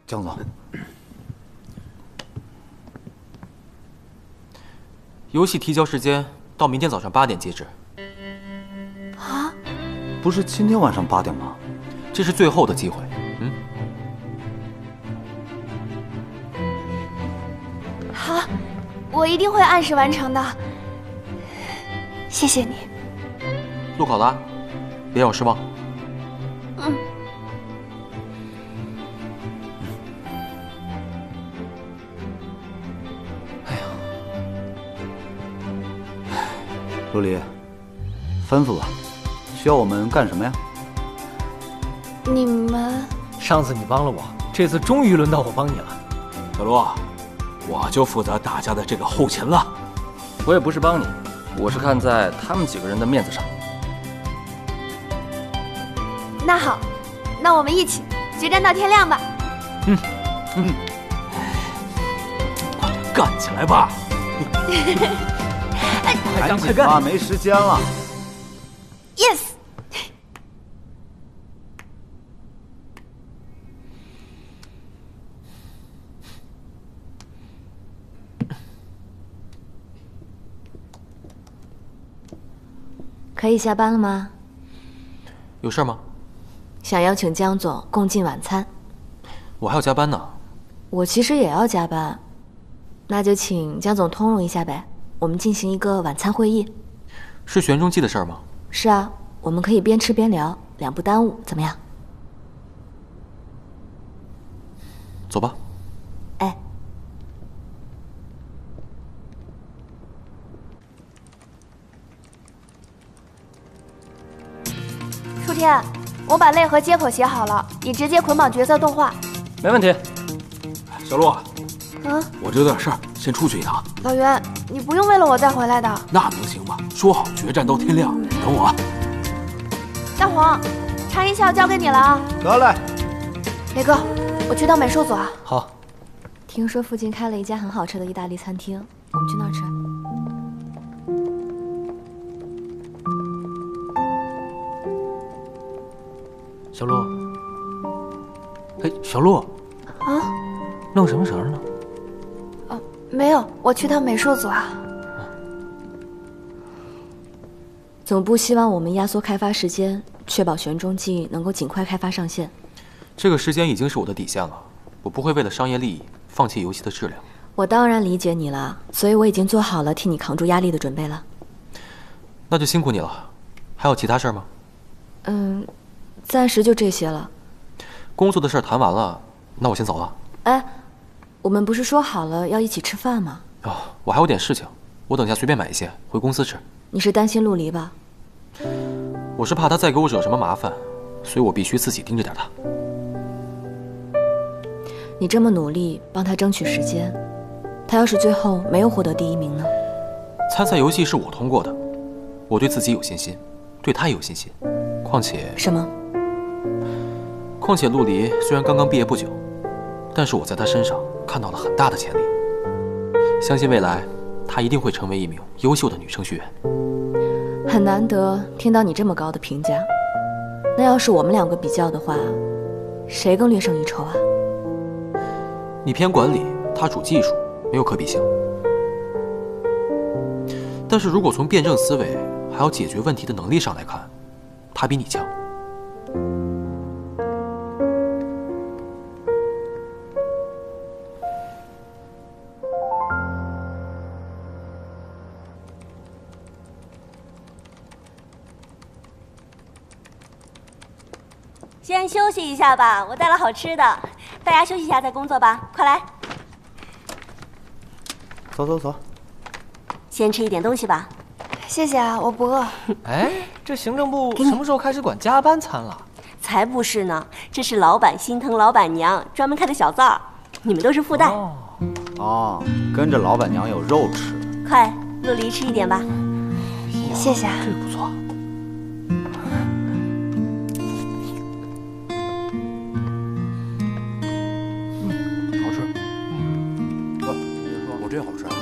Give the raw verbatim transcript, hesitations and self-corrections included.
江总， 游戏提交时间到明天早上八点截止。 啊？不是今天晚上八点吗？ 这是最后的机会。嗯。 好，我一定会按时完成的。谢谢你， 录好了，别让我失望。 嗯。 陆离，吩咐吧，需要我们干什么呀？ 你们上次你帮了我，这次终于轮到我帮你了。 小陆，我就负责大家的这个后勤了。 我也不是帮你，我是看在他们几个人的面子上。 那好，那我们一起决战到天亮吧。 嗯嗯，快点干起来吧！ 快干快干，没时间了。 Yes。 可以下班了吗？ 有事吗？ 想邀请江总共进晚餐。 我还要加班呢。 我其实也要加班，那就请江总通融一下呗，我们进行一个晚餐会议。 是玄中记的事儿吗？ 是啊，我们可以边吃边聊，两不耽误，怎么样？ 走吧。 哎。 初天，我把类和接口写好了，你直接捆绑角色动画。 没问题。 小陆， 嗯， 我这有点事儿，先出去一趟。 老袁，你不用为了我再回来的。 那能行吗？说好决战到天亮，等我。 大黄，查音效交给你了啊。 得嘞。 雷哥，我去趟美术组啊。 好。 听说附近开了一家很好吃的意大利餐厅，我们去那儿吃。 小陆，哎，小陆， 啊， 弄什么绳呢？ 哦，没有，我去趟美术组啊。 总部希望我们压缩开发时间，确保玄中记能够尽快开发上线。 这个时间已经是我的底线了，我不会为了商业利益放弃游戏的质量。 我当然理解你了，所以我已经做好了替你扛住压力的准备了。 那就辛苦你了。还有其他事儿吗？ 嗯。暂时就这些了。 工作的事儿谈完了，那我先走了。 哎，我们不是说好了要一起吃饭吗？ 哦，我还有点事情，我等下随便买一些回公司吃。 你是担心陆离吧？ 我是怕他再给我惹什么麻烦，所以我必须自己盯着点他。 你这么努力帮他争取时间，他要是最后没有获得第一名呢？ 参赛游戏是我通过的，我对自己有信心，对他也有信心。况且什么？ 况且陆离虽然刚刚毕业不久，但是我在他身上看到了很大的潜力，相信未来她一定会成为一名优秀的女程序员。 很难得听到你这么高的评价，那要是我们两个比较的话，谁更略胜一筹啊？ 你偏管理，他主技术，没有可比性。但是如果从辩证思维还有解决问题的能力上来看，他比你强。 先休息一下吧，我带了好吃的，大家休息一下再工作吧。快来， 走走走， 先吃一点东西吧。 谢谢啊，我不饿。 哎，这行政部什么时候开始管加班餐了？ 才不是呢，这是老板心疼老板娘专门开的小灶儿，你们都是附带。 哦，哦，跟着老板娘有肉吃。 快，陆离吃一点吧。 谢谢啊， 这个不错。 嗯，好吃。嗯，不，我这好吃。